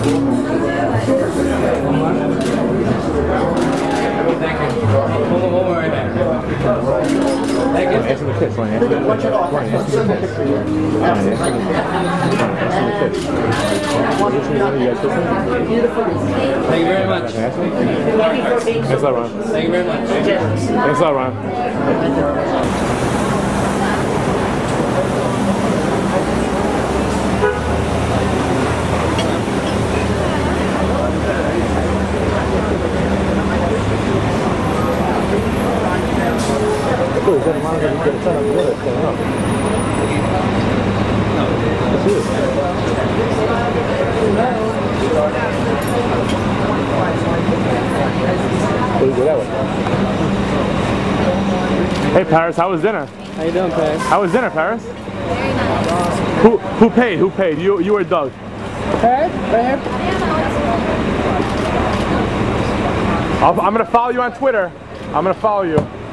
Thank you. One more right back. Thank you. Answer the kiss. Answer the kiss. Thank you very much. Thanks a lot, Ron. Thank you very much. Thanks a lot, Ron. Hey Paris, how was dinner? How you doing, Paris? How was dinner, Paris? Very nice. Who paid? Who paid? You or Doug? Paris, right here. I'm gonna follow you on Twitter. I'm gonna follow you.